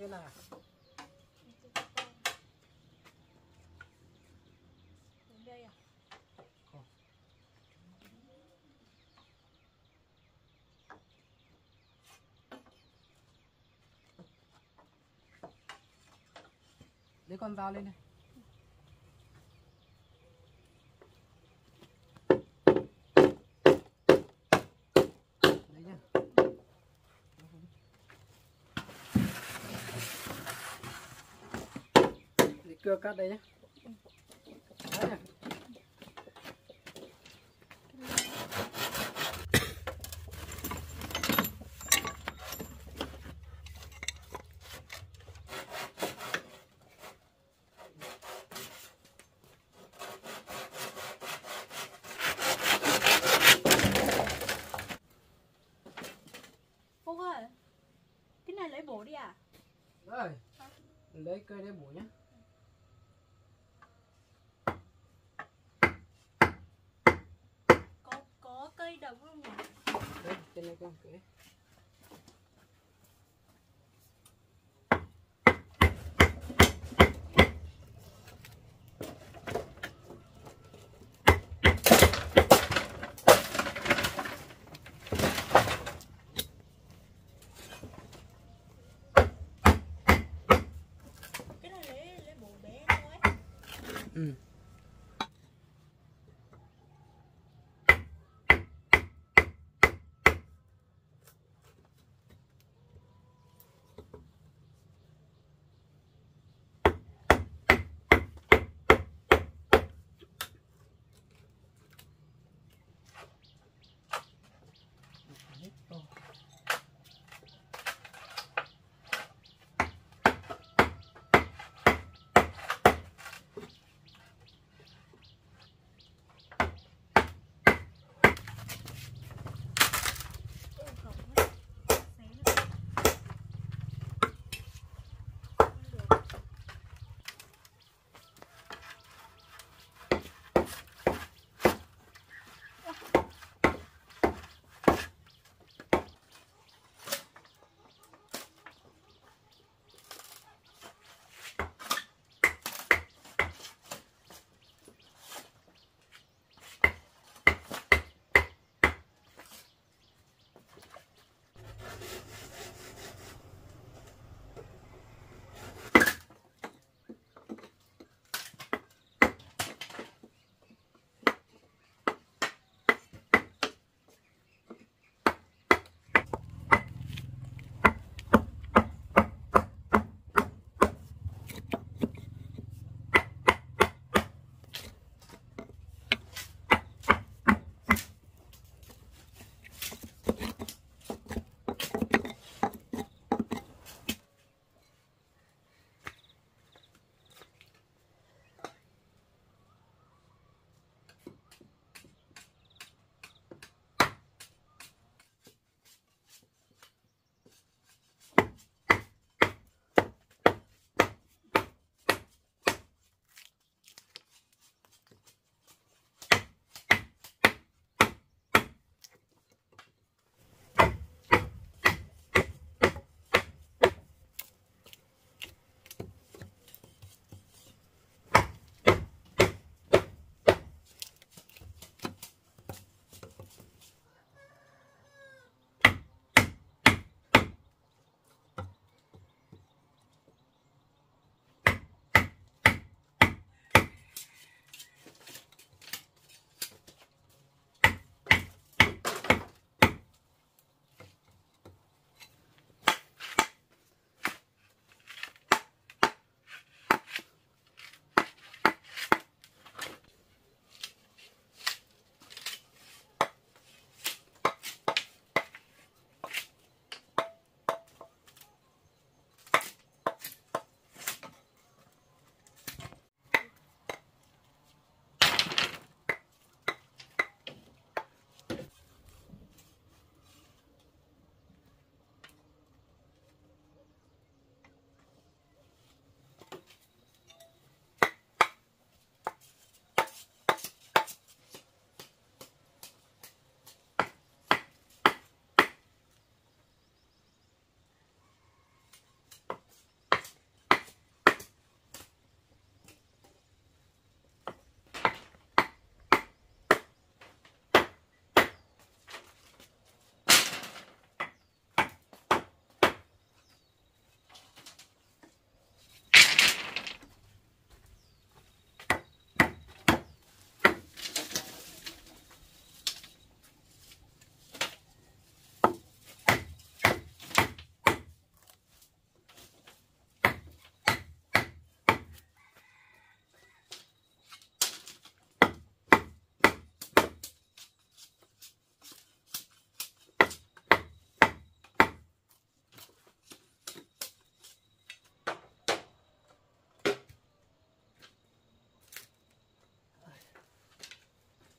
cái nào? Đến đây à? Không. Lấy con dao lên này. Đấy nhá. Để cưa cắt đây nhé. Đấy nhá. Phúc ơi, cái này lấy bổ đi à? Rồi, lấy cây để bổ nhé. Có cây đồng không nhỉ? Đây, trên này con cưới. Cái này lấy bổ bé thôi. Ừ.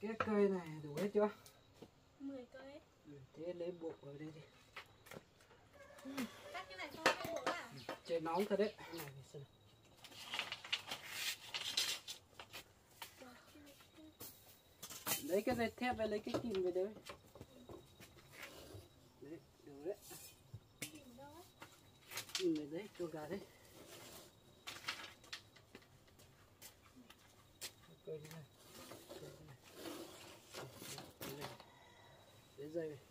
cái cây này đủ hết chưa? 10 cây. Thế lấy buộc vào đây đi. Cắt cái này xong hay buộc à? Trời nóng thật đấy. Này thì xem. Lấy cái dây thép với lấy cái kìm về đấy. Đấy, đủ đấy. Kìm đâu ấy? Kìm về đấy, cho gà đấy. Cây đi này. Lấy dây này.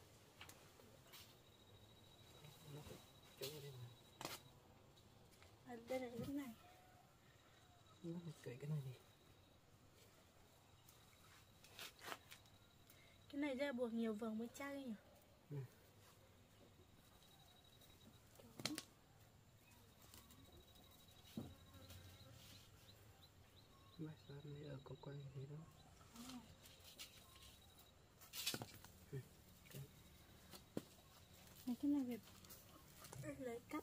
Đây là cái này. Nó phải cởi cái này đi. Cái này ra buộc nhiều vòng mới chắc ấy nhỉ? Mai sao này ở con quanh thế đó. Mấy cái này phải lấy cắt.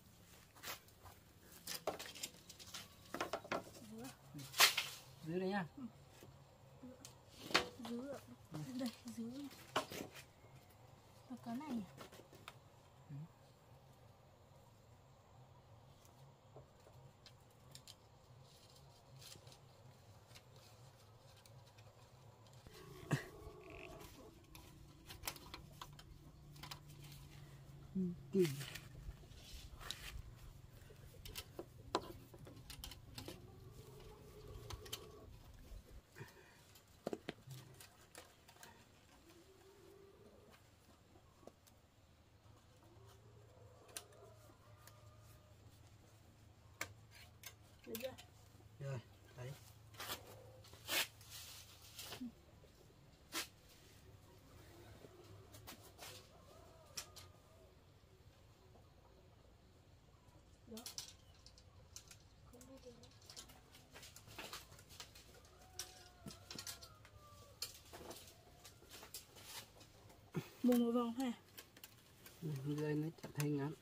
Dưới đây nha. Dưới ạ. Đây, dưới. Và cái này nhỉ? Kìm. Được chưa? Rồi, đấy. Đó. Không đi được. Buộc một vòng ha. Dây nó chặt hay ngắn.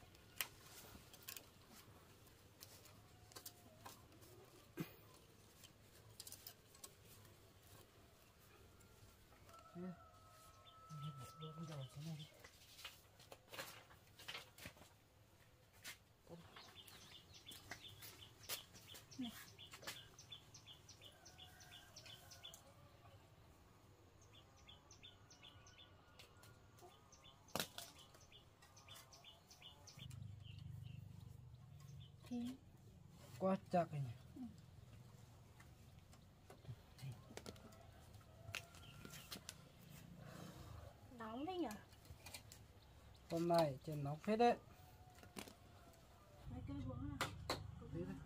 Thế. Quá chắc rồi nhỉ. Nóng đấy nhỉ? Hôm nay trời nóng phết đấy. Mấy cây buộc à? Đi đây.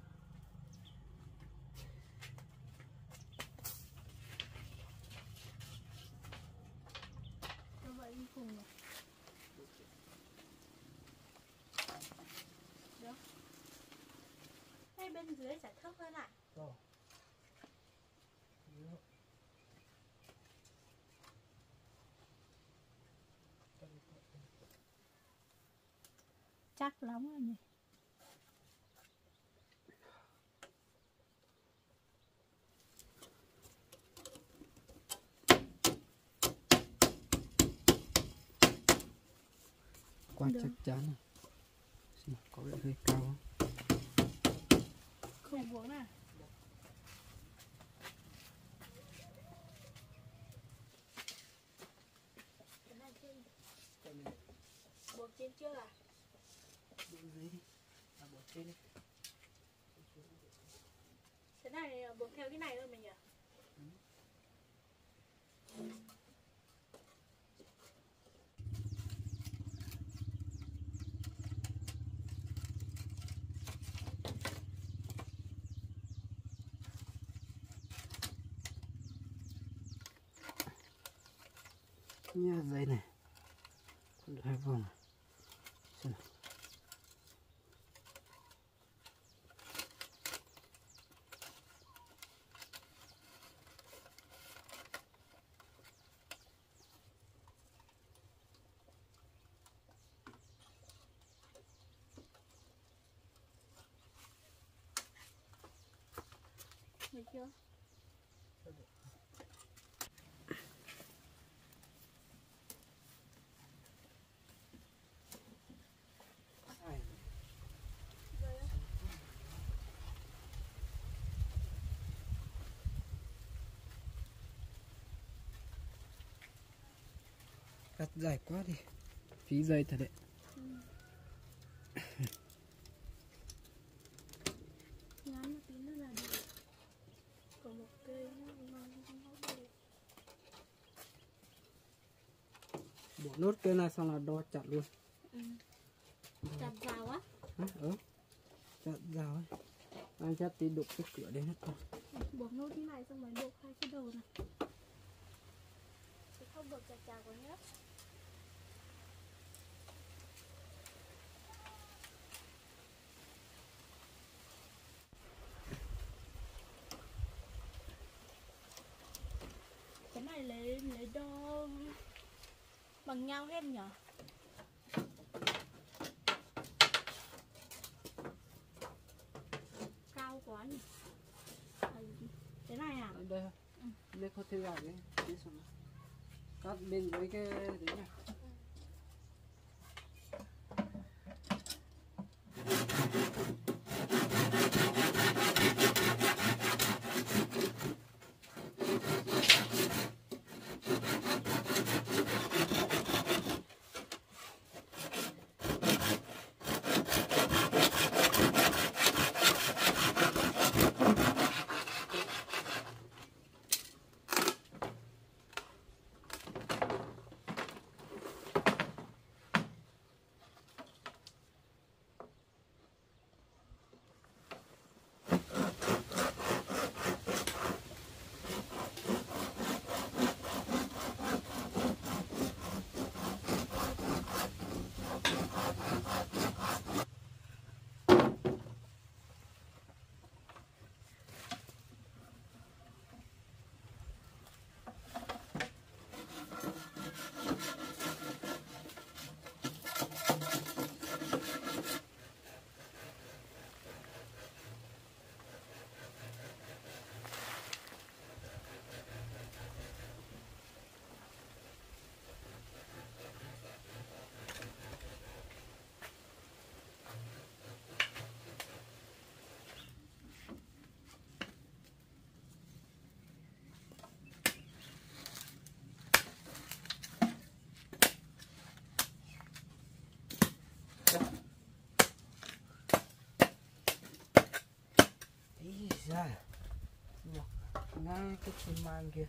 Cho vậy đi cùng nhỉ? Được. Đây bên dưới sẽ thấp hơn lại. Rồi. Chắc lắm rồi nhỉ? Quá chắc chắn. Có vẻ hơi cao. Không buộc à? Cái này trên. Buộc trên chưa à? Buộc dưới đi. À, buộc trên đi. Cái này buộc theo cái này thôi mình nhỉ? Nha dây này. Còn hai vòng. Xem nào. Được chưa? Cắt dài quá đi, phí dây thật đấy. Ngắn một tí nữa là được. Còn một cây nữa ngon không hết được. Bỏ nốt cây này xong là đo chặt luôn. Chặt vào á? Chặt rào ấy. Anh chặt tí đục cái cửa đến hết thôi. Buộc nốt như này xong rồi buộc hai cái đầu này. Chứ không buộc chặt chặt quá nhé. Cái này lấy đo bằng nhau hết nhỉ? Cao quá nhỉ? Cái này à? Ở đây thôi. Đây có thứ gạch đấy. Cắt bên dưới cái đấy này. Ra ngay cái chim mang kia.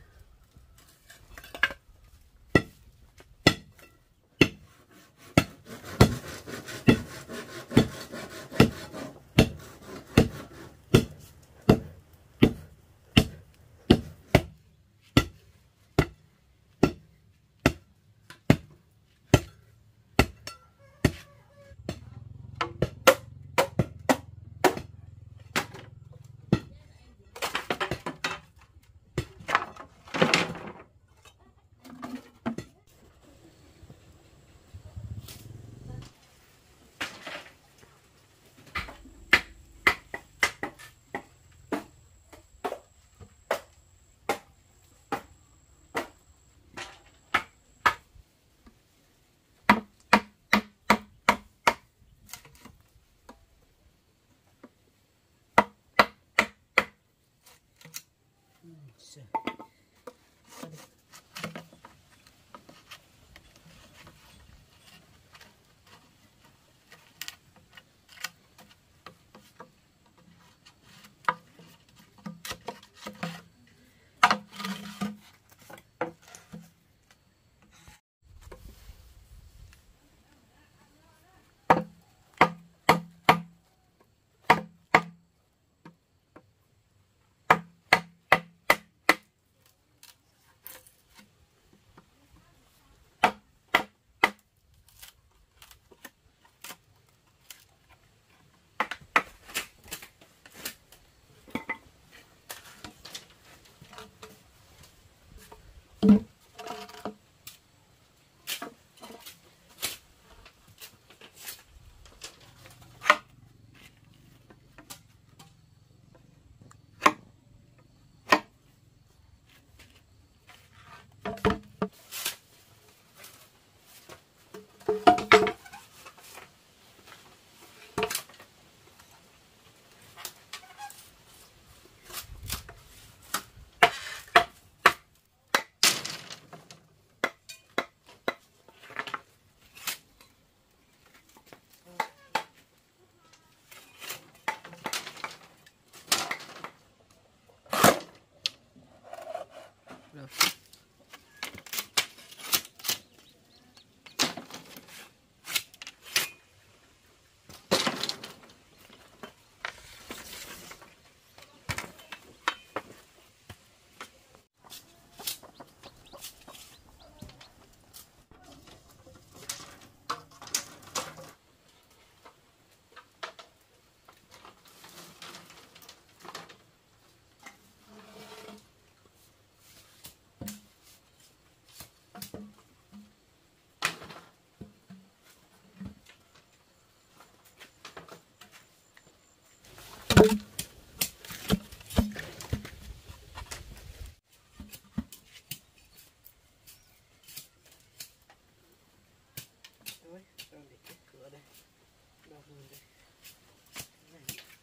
Thôi, rồi để cái cửa đây. Đọc luôn đây. Này.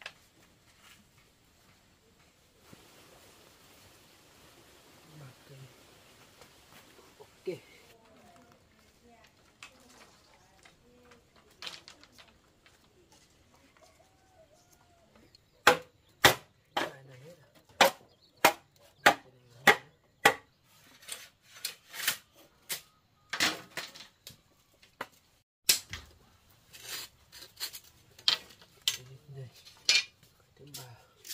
Bật đây. Ok. Này hết à? Đây. Thứ ba.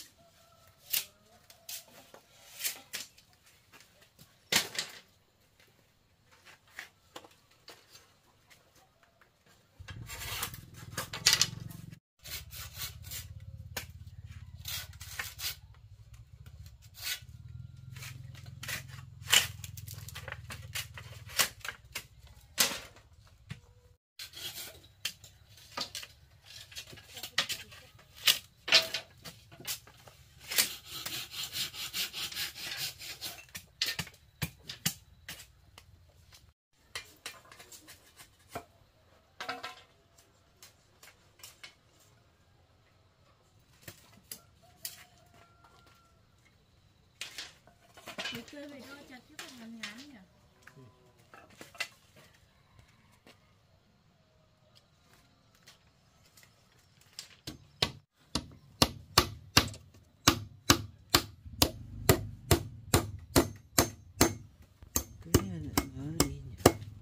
Để chơi về đo chặt cái phần ngắn ngắn nhỉ? Cái này nó đi nhỉ?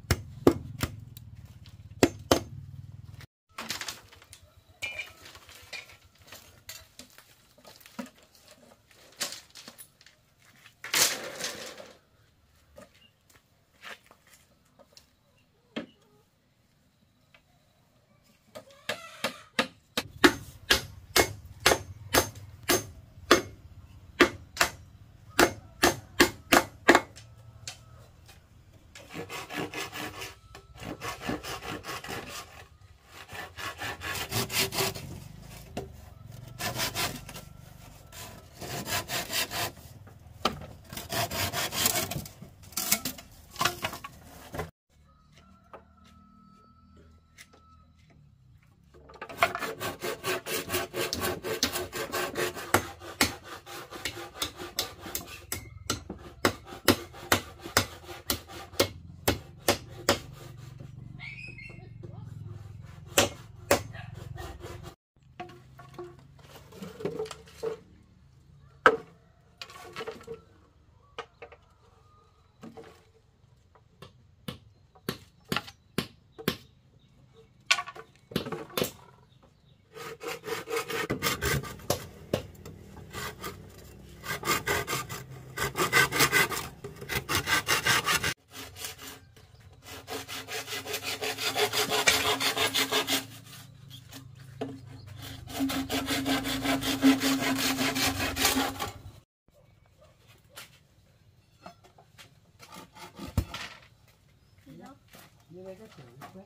Như đây có thể quét.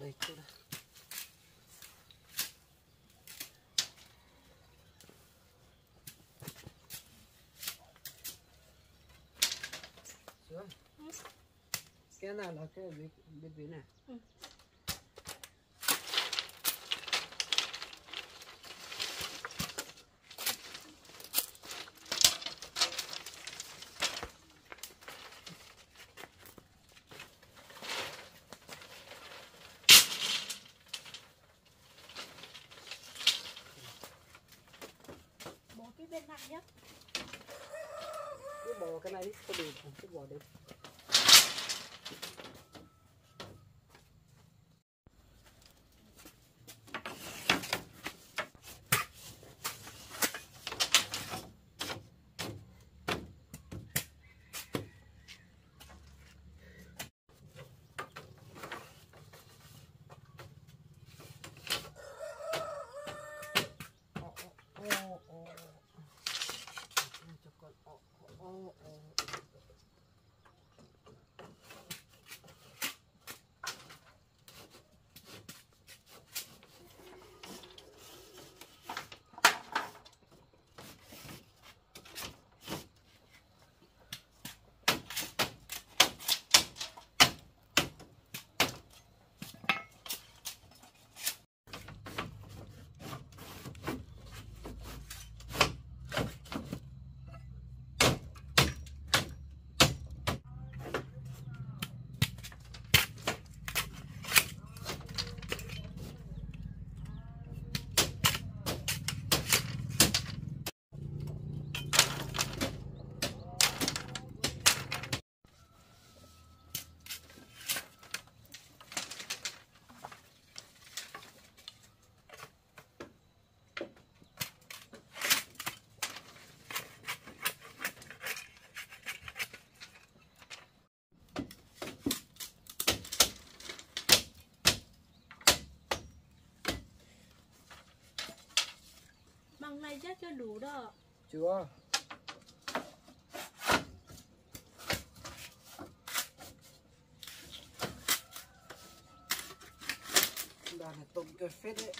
đây chút đây. Sữa. Cái nào là cái bên phía này. Cái bên nặng nhất. Cứ bỏ cái này đi, có được, cứ bỏ đi. Bằng này chắc chưa đủ đâu. Chưa. Đàn này tụng cái phết đấy.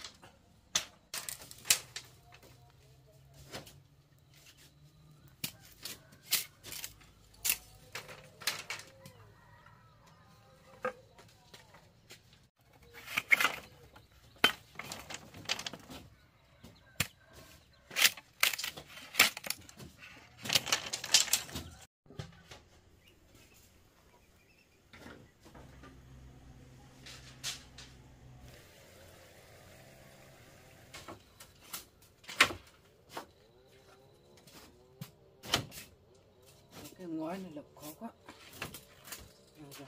Cái ngói này lập khó quá. Rồi.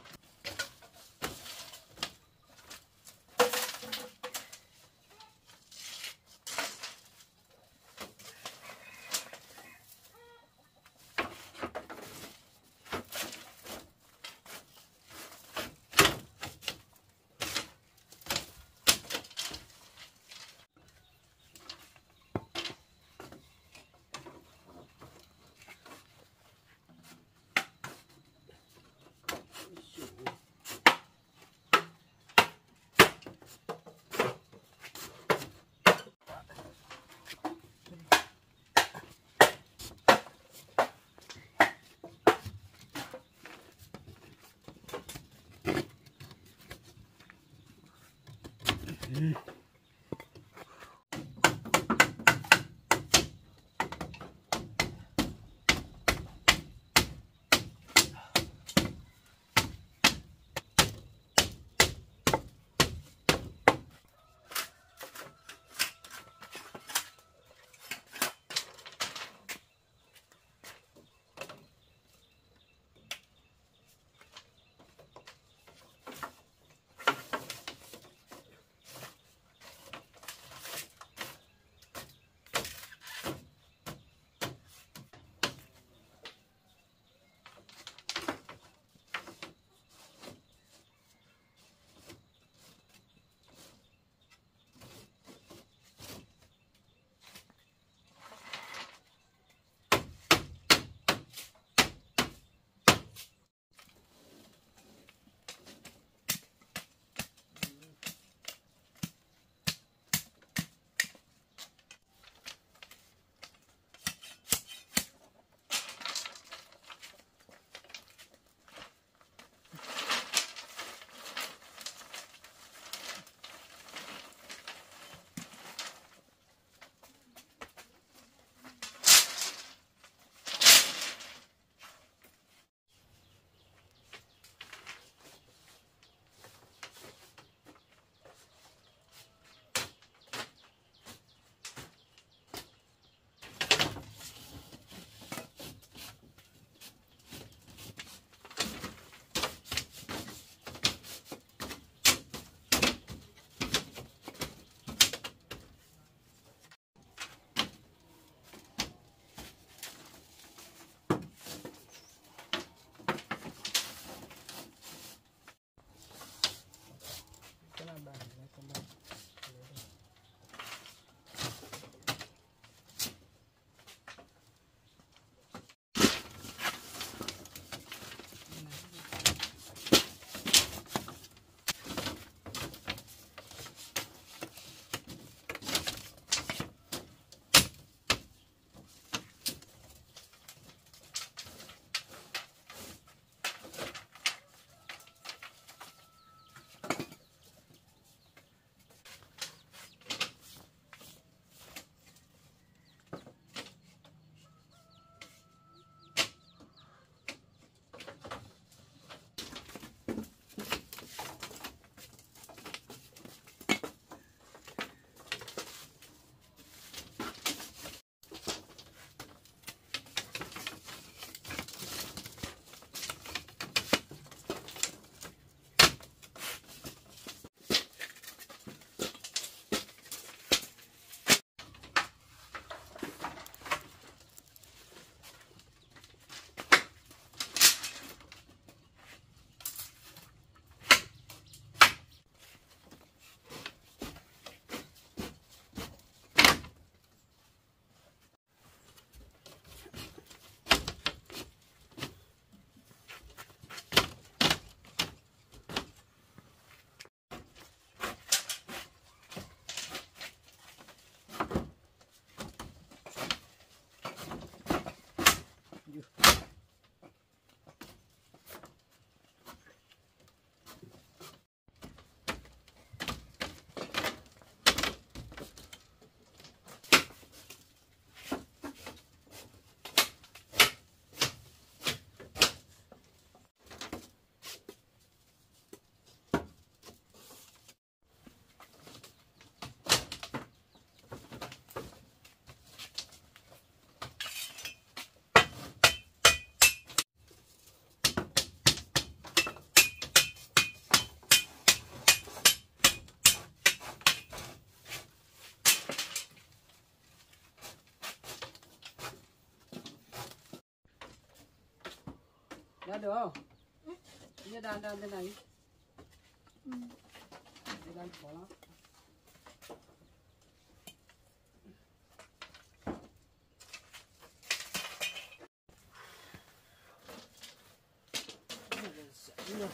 Đan được không? Như đan thế này. Đan khó lắm. Được.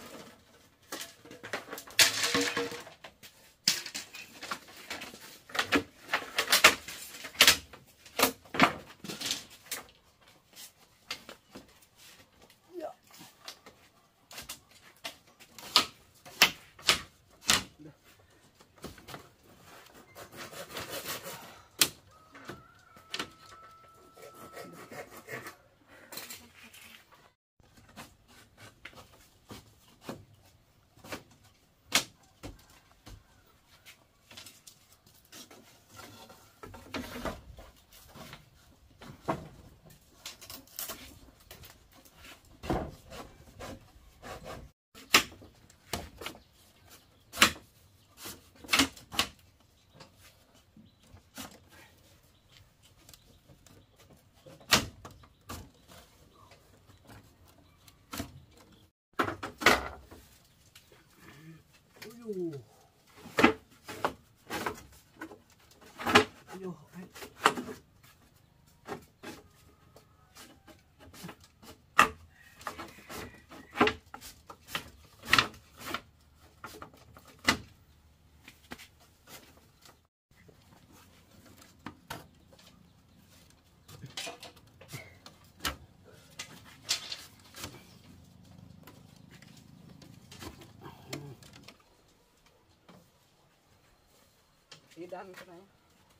Đi đan cái này.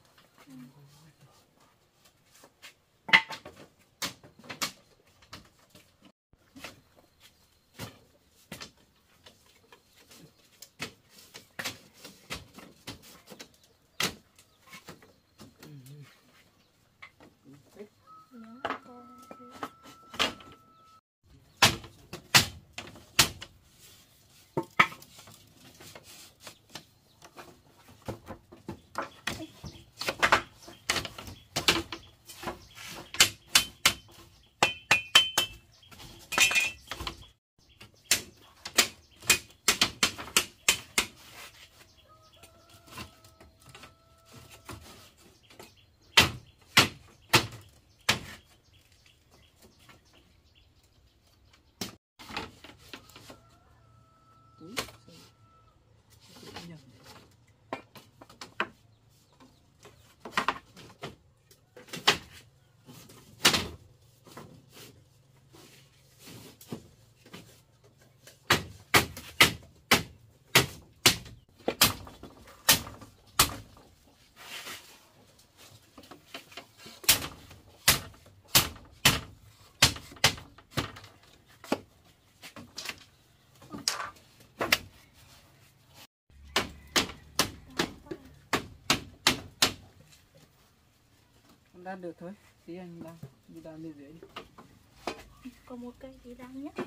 Đan được thôi, tí anh đi đan bên dưới đi. Còn một cây thì đan nhé.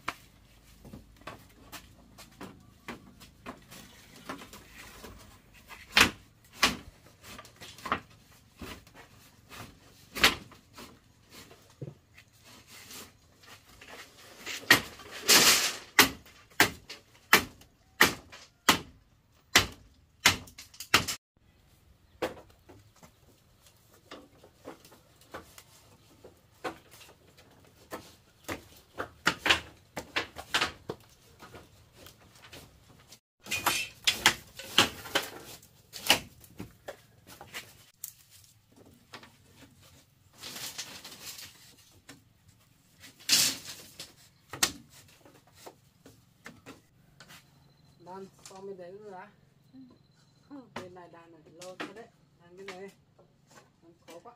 Đan xong bên đấy nữa đã. Bên này đan này lâu thật đấy. Đan cái này đan khó quá.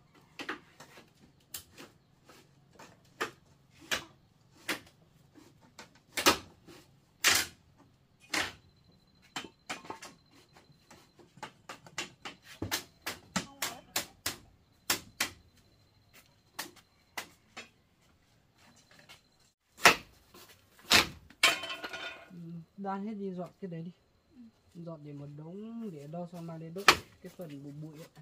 Đan hết đi, dọn cái đấy đi. Dọn để một đống để đâu xong mang đến đốt cái phần bụi bụi ấy.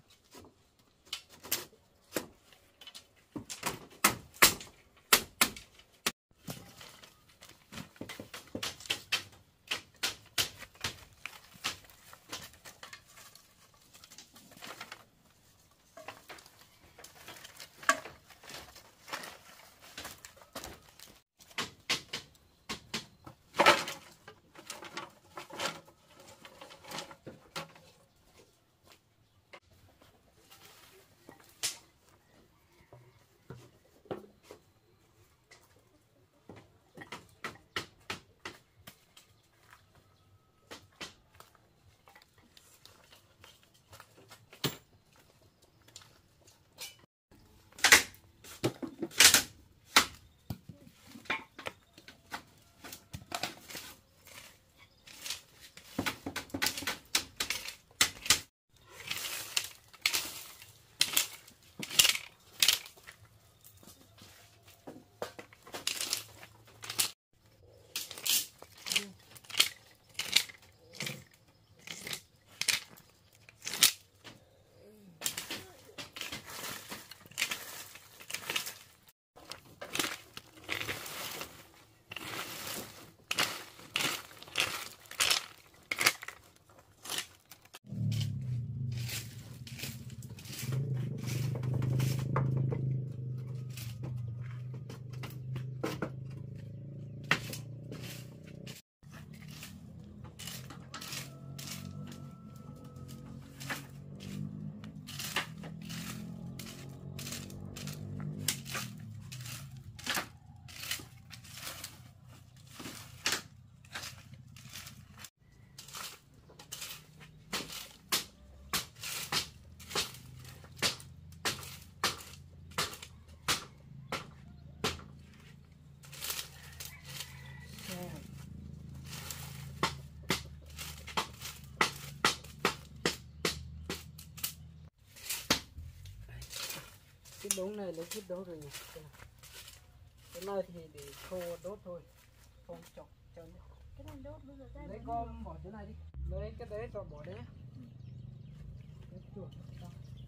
đống này lấy chút đâu rồi nhỉ? Cái này thì để khô đốt thôi, không chọc cho nữa. Cái này đốt bây giờ ra Lấy con bỏ chỗ này đi, lấy cái đấy rồi bỏ đấy. Cái chuột sao?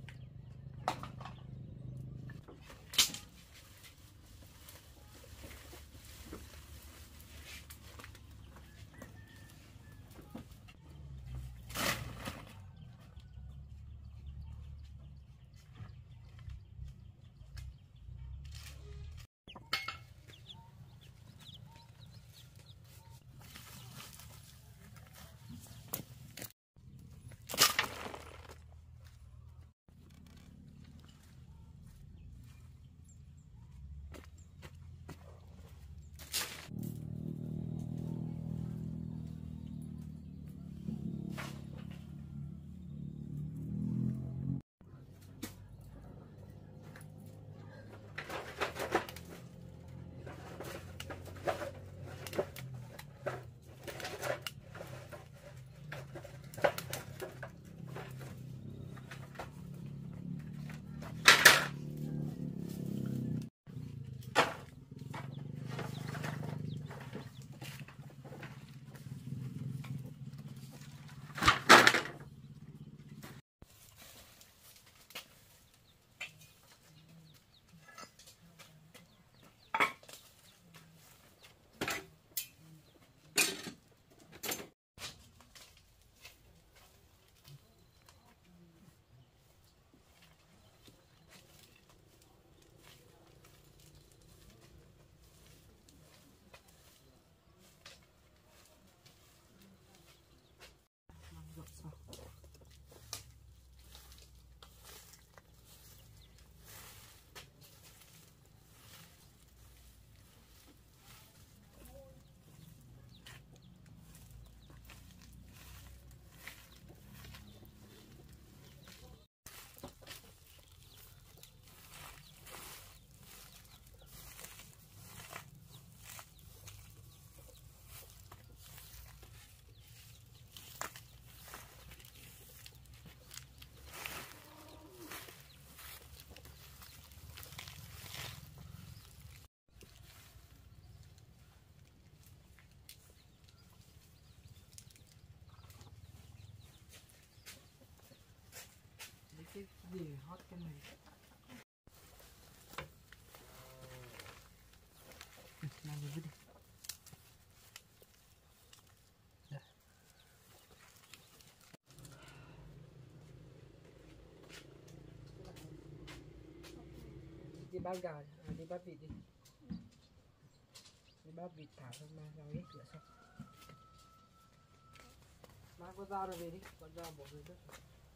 Cái gì hot cái này làm gì đi. Đi bắt gà, đi bắt vịt đi. Đi bắt vịt thả xong mang ra hết cửa xong. Mang con dao ra về đi, con dao bỏ dưới đất.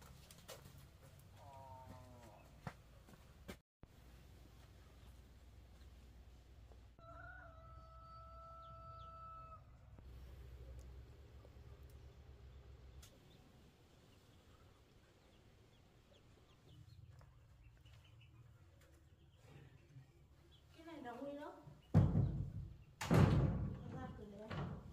cái này đóng đi đó. Ra từ đấy.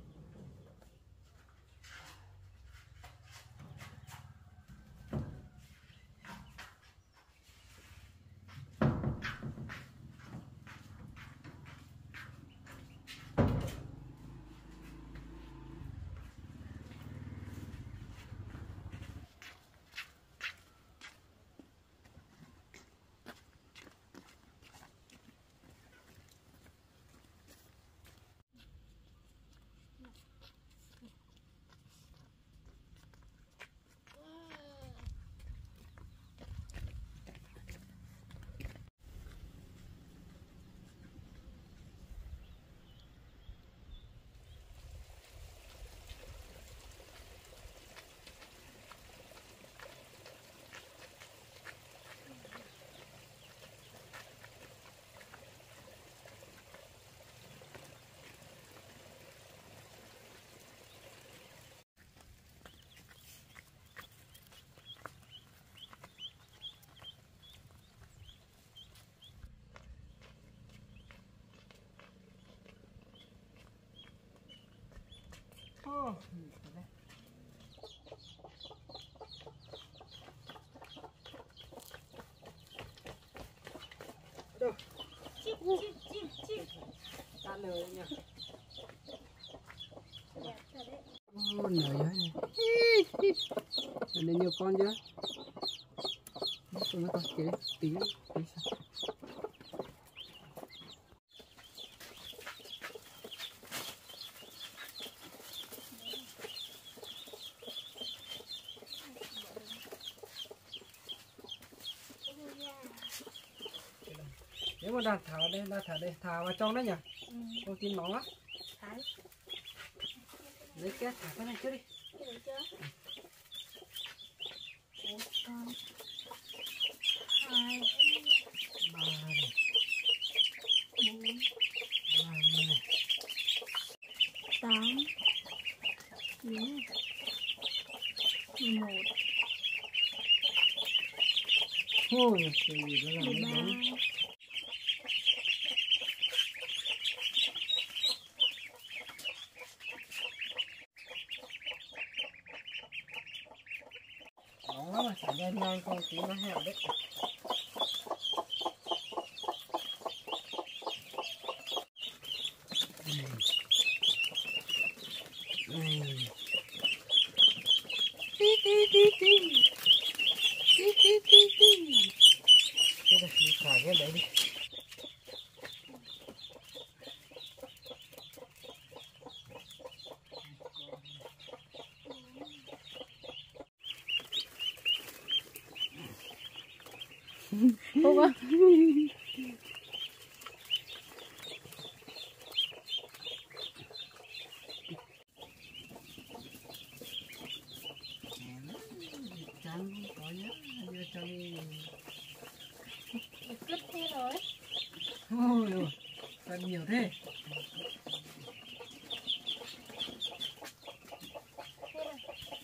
Đấy. Đẹp thật đấy. Nở dưới này. Nên nhiều con chưa? Tôi mới có tí tí tí sao? Nếu mà đặt thả đây, thả vào trong đấy nhỉ? Con tin bóng á. Thái. Lấy két thả cái này trước đi. Cái đấy chưa? Một con. Hai. Ba này. Bốn. Năm này. 8. 9. 11. Ôi, cái gì đó là mấy 13. bóng. Bóng lắm rồi, phải đen nhanh con tí nó hẹp đấy. Thế là mình thả cái đấy đi. Không á. Chán không có nhá, đưa cho đi. Cứt thế rồi. Ôi ôi, cần nhiều thế. Thế này.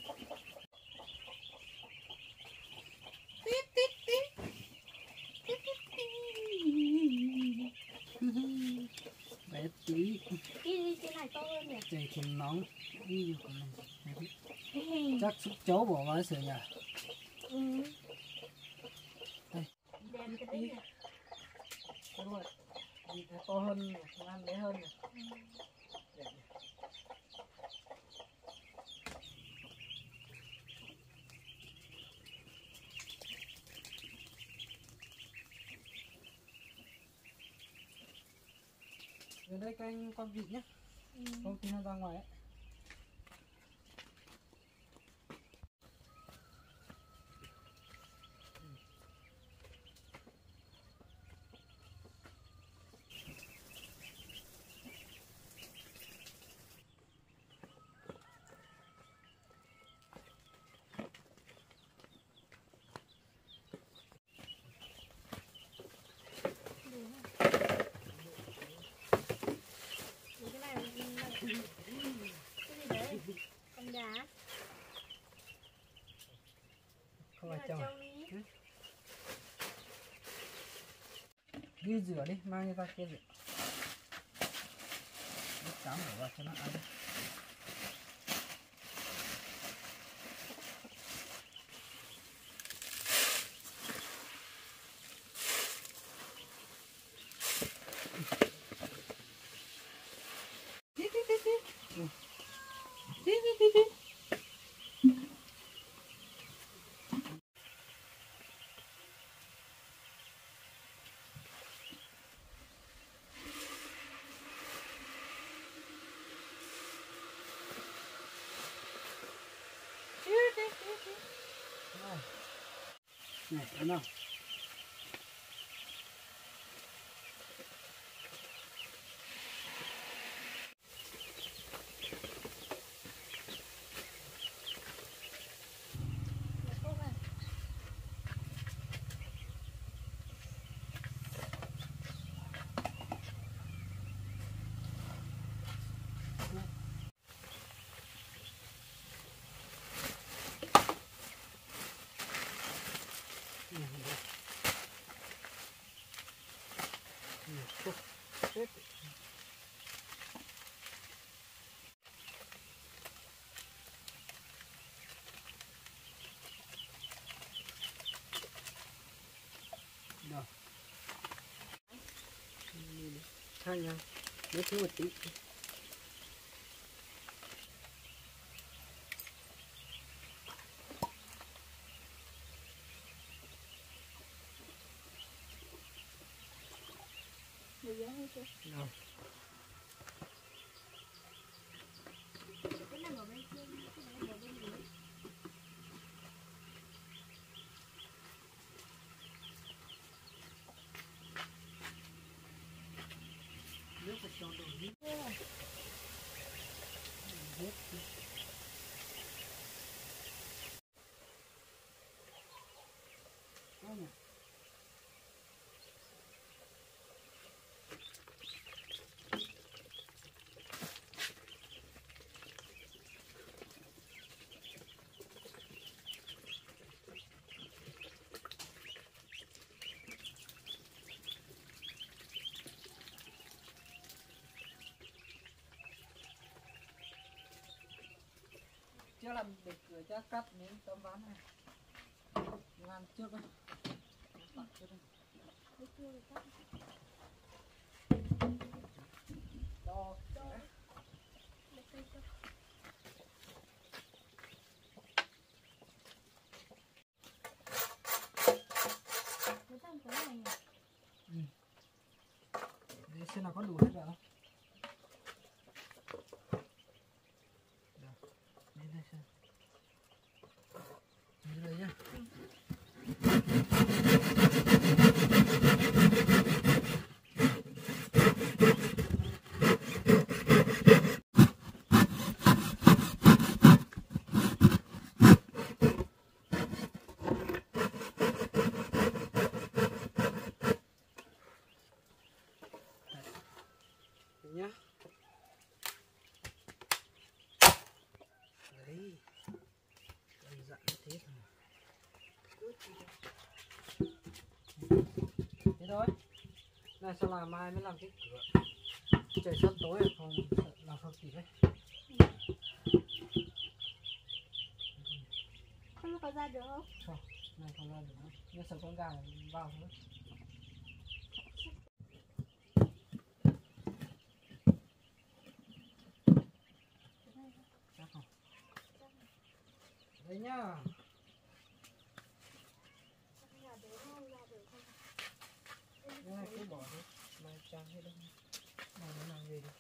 Bé tí. Cái này to hơn nhỉ? Trời thì nóng. Đi được con này. Chắc súc chấu bỏ vào sửa nhà. Ừ. Đây. Đẹp cái đấy nhỉ? Đúng rồi. Nhìn thấy to hơn, ăn bé hơn. Đẹp nhỉ. Ở đây con vịt nhé. Con tí nó ra ngoài ấy. Cái này cái gì đấy? Con gà. Không phải chồng. Đi. Đi rửa đi, mang cho ta kia rửa. Nước cám đổ vào cho nó ăn. Này, ăn không? Rồi. Thay nha. Mấy thứ một tí. Rồi. Cái nằm ở bên trên, cái này ở bên dưới. Nước phải cho đồ nước. Chưa làm được rồi chắc cắt miếng tấm ván này. Làm trước đây. Làm trước đây. Đo. Để xem nào có đủ hết rồi không? Đây đây xem. Đây đây nhá. Nhá. Đấy. Đơn giản như thế thôi. Thế thôi. Này sao là mai mới làm cái cửa. Trời sắp tối rồi không làm sao kịp đấy. Không có ra được không? Không, này không ra được. Nhưng sợ con gà vào thôi. Chắc không? Đấy nhá. Cái này cứ bỏ đi. Mai trang hết đâu. Mai nó mang về đi.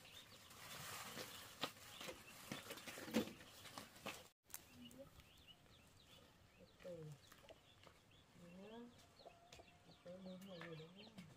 Nhá. Tôi muốn mọi người đúng không?